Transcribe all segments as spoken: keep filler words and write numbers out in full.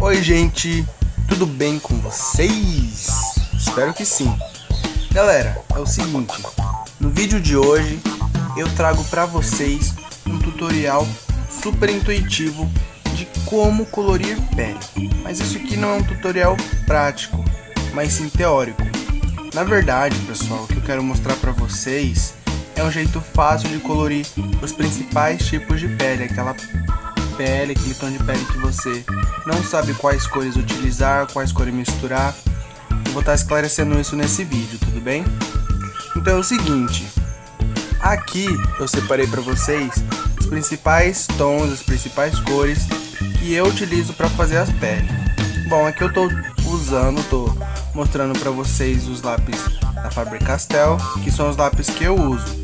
Oi gente, tudo bem com vocês? Espero que sim. Galera, é o seguinte, no vídeo de hoje eu trago para vocês um tutorial super intuitivo de como colorir pele. Mas isso aqui não é um tutorial prático, mas sim teórico. Na verdade, pessoal, o que eu quero mostrar para vocês é um jeito fácil de colorir os principais tipos de pele, aquela pele, aquele tom de pele que você não sabe quais cores utilizar, quais cores misturar. Eu vou estar esclarecendo isso nesse vídeo, tudo bem? Então é o seguinte, aqui eu separei para vocês os principais tons, as principais cores que eu utilizo para fazer as peles. Bom, aqui eu estou usando, estou mostrando para vocês os lápis da Faber-Castell, que são os lápis que eu uso.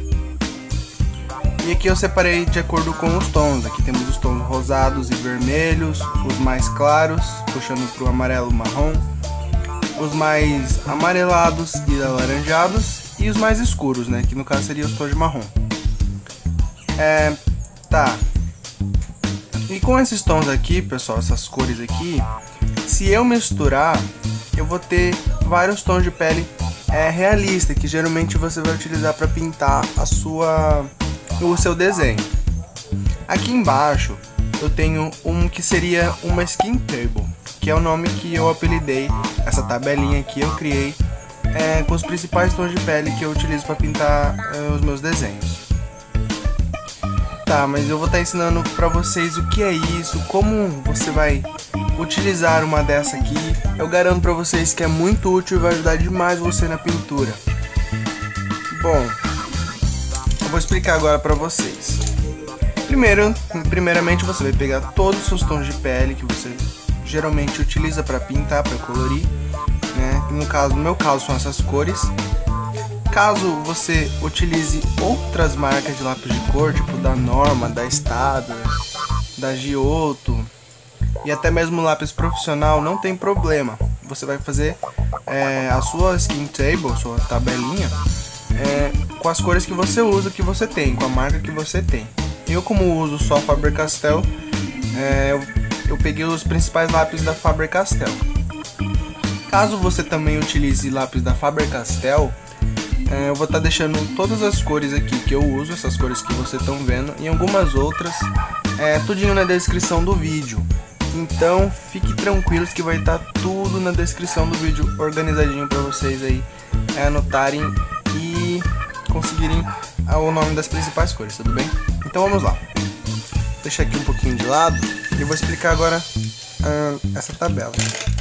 E aqui eu separei de acordo com os tons. Aqui temos os tons rosados e vermelhos, os mais claros, puxando para o amarelo marrom, os mais amarelados e alaranjados e os mais escuros, né? Que no caso seria os tons de marrom. É, tá. E com esses tons aqui, pessoal, essas cores aqui, se eu misturar, eu vou ter vários tons de pele é, realista, que geralmente você vai utilizar para pintar a sua... o seu desenho. Aqui embaixo eu tenho um que seria uma skin table, que é o nome que eu apelidei essa tabelinha que eu criei é, com os principais tons de pele que eu utilizo para pintar é, os meus desenhos. Tá, mas eu vou estar ensinando para vocês o que é isso, como você vai utilizar uma dessa aqui. Eu garanto para vocês que é muito útil e vai ajudar demais você na pintura. Bom, vou explicar agora para vocês. Primeiro, primeiramente você vai pegar todos os seus tons de pele que você geralmente utiliza para pintar, para colorir, né? No caso, no meu caso são essas cores. Caso você utilize outras marcas de lápis de cor, tipo da Norma, da Estada, da Giotto e até mesmo lápis profissional, não tem problema. Você vai fazer é, a sua skin table, sua tabelinha, é, com as cores que você usa, que você tem, com a marca que você tem. Eu, como uso só Faber-Castell, é, eu, eu peguei os principais lápis da Faber-Castell. Caso você também utilize lápis da Faber-Castell, é, eu vou estar tá deixando todas as cores aqui que eu uso, essas cores que vocês estão vendo, e algumas outras, é, tudinho na descrição do vídeo. Então fique tranquilos que vai estar tá tudo na descrição do vídeo, organizadinho para vocês aí é, anotarem e conseguirem o nome das principais cores, tudo bem? Então vamos lá. Vou deixar aqui um pouquinho de lado e vou explicar agora uh, essa tabela.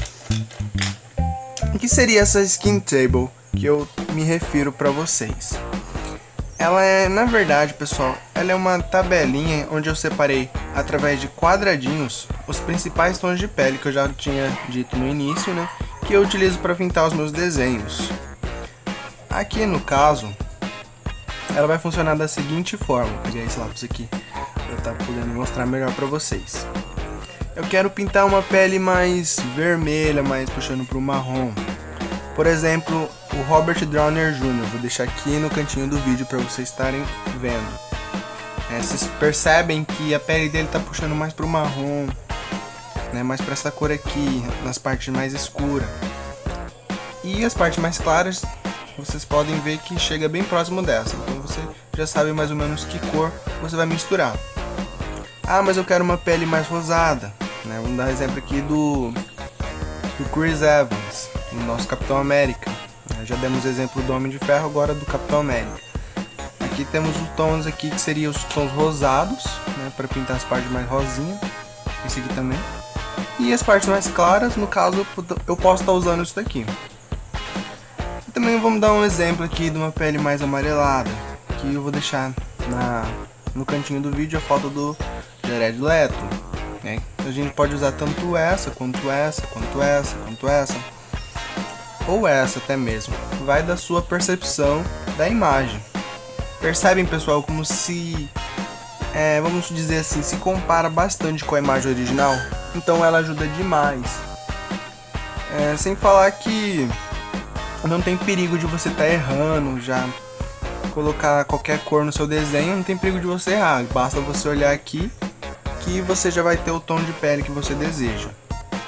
O que seria essa skin table que eu me refiro para vocês? Ela é, na verdade, pessoal, ela é uma tabelinha onde eu separei através de quadradinhos os principais tons de pele que eu já tinha dito no início, né? Que eu utilizo para pintar os meus desenhos. Aqui no caso, ela vai funcionar da seguinte forma. Vou pegar esse lápis aqui para estar podendo mostrar melhor para vocês. Eu quero pintar uma pele mais vermelha, mais puxando para o marrom. Por exemplo, o Robert Downer Júnior Vou deixar aqui no cantinho do vídeo para vocês estarem vendo. É, vocês percebem que a pele dele está puxando mais para o marrom, né, mais para essa cor aqui, nas partes mais escuras. E as partes mais claras, vocês podem ver que chega bem próximo dessa. Então você já sabe mais ou menos que cor você vai misturar. Ah, mas eu quero uma pele mais rosada, né? Vamos dar exemplo aqui do, do Chris Evans, do nosso Capitão América. Já demos exemplo do Homem de Ferro, agora do Capitão América. Aqui temos os tons aqui que seriam os tons rosados, né, para pintar as partes mais rosinhas. Esse aqui também. E as partes mais claras, no caso eu posso estar usando isso daqui. Também vamos dar um exemplo aqui de uma pele mais amarelada, que eu vou deixar na, no cantinho do vídeo a foto do Jared Leto, né? A gente pode usar tanto essa, quanto essa, quanto essa, quanto essa, ou essa até mesmo. Vai da sua percepção da imagem. Percebem, pessoal, como se, é, vamos dizer assim, se compara bastante com a imagem original? Então ela ajuda demais. É, sem falar que não tem perigo de você estar tá errando, já colocar qualquer cor no seu desenho, não tem perigo de você errar. Basta você olhar aqui que você já vai ter o tom de pele que você deseja.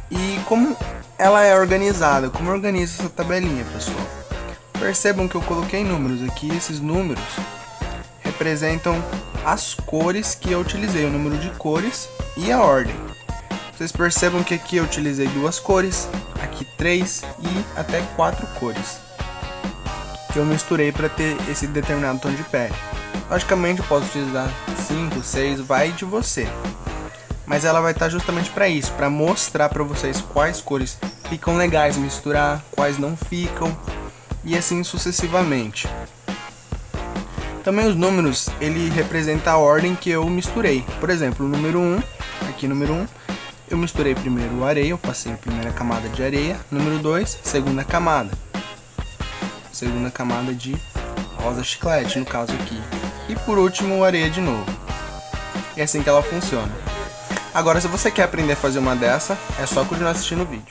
E como ela é organizada, como organiza essa tabelinha, pessoal? Percebam que eu coloquei números aqui, esses números representam as cores que eu utilizei, o número de cores e a ordem. Vocês percebam que aqui eu utilizei duas cores, aqui três e até quatro cores, que eu misturei para ter esse determinado tom de pele. Logicamente eu posso utilizar cinco, seis, vai de você. Mas ela vai estar justamente para isso, para mostrar para vocês quais cores ficam legais misturar, quais não ficam, e assim sucessivamente. Também os números, ele representa a ordem que eu misturei. Por exemplo, o número um, aqui número um, eu misturei primeiro o areia, eu passei a primeira camada de areia. Número dois, segunda camada. Segunda camada de rosa chiclete, no caso aqui. E por último, areia de novo. É assim que ela funciona. Agora, se você quer aprender a fazer uma dessa, é só continuar assistindo o vídeo.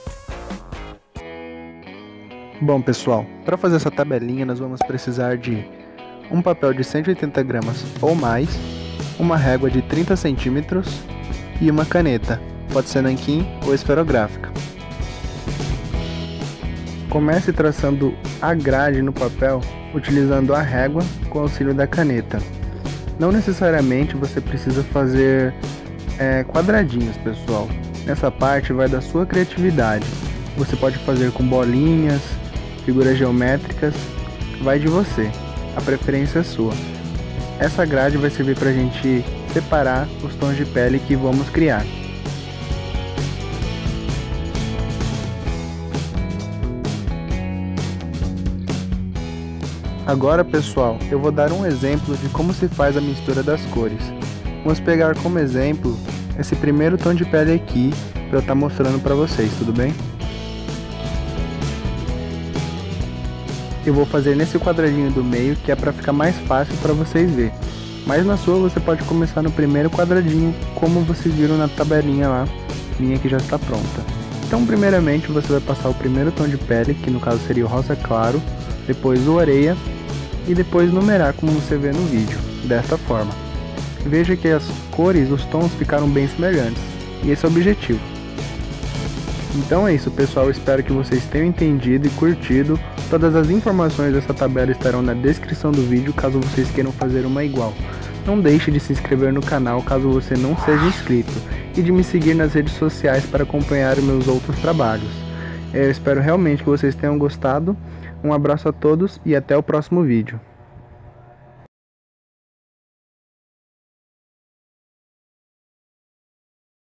Bom, pessoal, para fazer essa tabelinha nós vamos precisar de um papel de cento e oitenta gramas ou mais, uma régua de trinta centímetros e uma caneta, pode ser nanquim ou esferográfica. Comece traçando a grade no papel utilizando a régua com auxílio da caneta. Não necessariamente você precisa fazer é, quadradinhos, pessoal. Nessa parte vai da sua criatividade. Você pode fazer com bolinhas, figuras geométricas, vai de você. A preferência é sua. Essa grade vai servir para a gente separar os tons de pele que vamos criar. Agora, pessoal, eu vou dar um exemplo de como se faz a mistura das cores. Vamos pegar como exemplo esse primeiro tom de pele aqui para eu estar mostrando para vocês, tudo bem? Eu vou fazer nesse quadradinho do meio, que é para ficar mais fácil para vocês verem. Mas na sua você pode começar no primeiro quadradinho, como vocês viram na tabelinha lá, minha que já está pronta. Então, primeiramente você vai passar o primeiro tom de pele, que no caso seria o rosa claro, depois o areia e depois numerar como você vê no vídeo, desta forma. Veja que as cores, os tons ficaram bem semelhantes, e esse é o objetivo. Então é isso, pessoal, eu espero que vocês tenham entendido e curtido. Todas as informações dessa tabela estarão na descrição do vídeo, caso vocês queiram fazer uma igual. Não deixe de se inscrever no canal caso você não seja inscrito, e de me seguir nas redes sociais para acompanhar os meus outros trabalhos. Eu espero realmente que vocês tenham gostado. Um abraço a todos e até o próximo vídeo.